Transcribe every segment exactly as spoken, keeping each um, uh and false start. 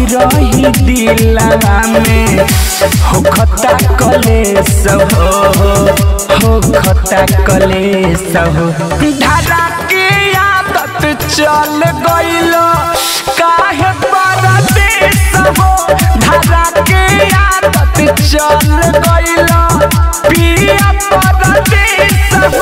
रही दिलवा में हो खता कलेस हो हो खता कलेस हो धारा के आदत चल गइल काहे परदेस हो धारा के आदत चल गइल पिया परदेस हो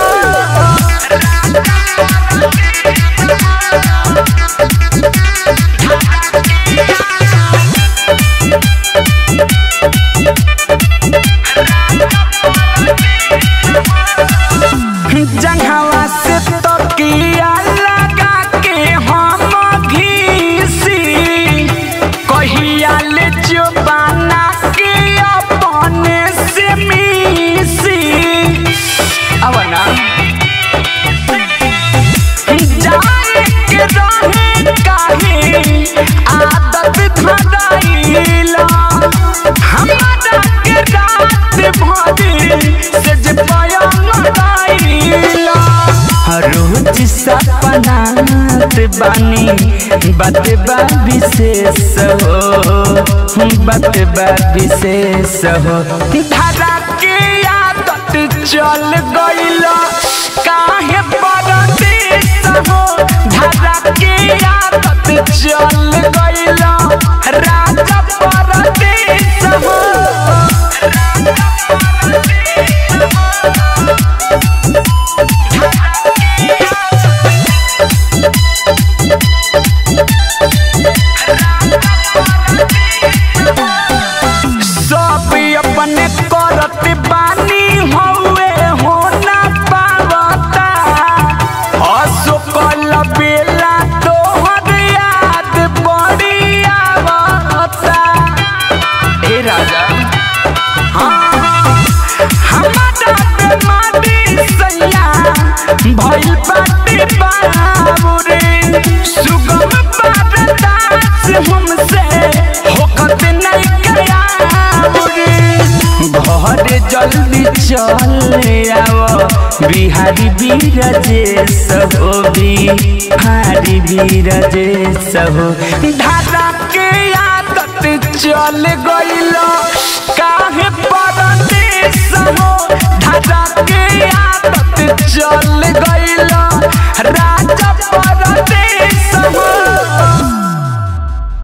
जंघवा से तकिया लगा के हम घीसी कहिया ले जुबाना के अपने से मिसी अब ना जाए के रहे काहे आदत धराइला हमारा के रात भरी से जे रोज सपनात बानी बतबा विशेष हो बतबा विशेष हो धारा के आदत चल गइल काहे परदेस हो धारा के आदत चल गइल राजा परदेस हो सब अपने करत बानी हवे हो ना पावता हसो कल बेला तोहर याद बड़ी आवता ए राजा हाँ हमारा बेमारी सैया भइल बाटे बाबूरे सुगम बरदास हमसे होखत नहीं गया घर जल्दी चल आओ बिहारी बीरजेश हो बिहारी बीरजेश हो धारा के आदत चल गइल काहे परदेस हो धारा के आदत चल गइल राजा परदेस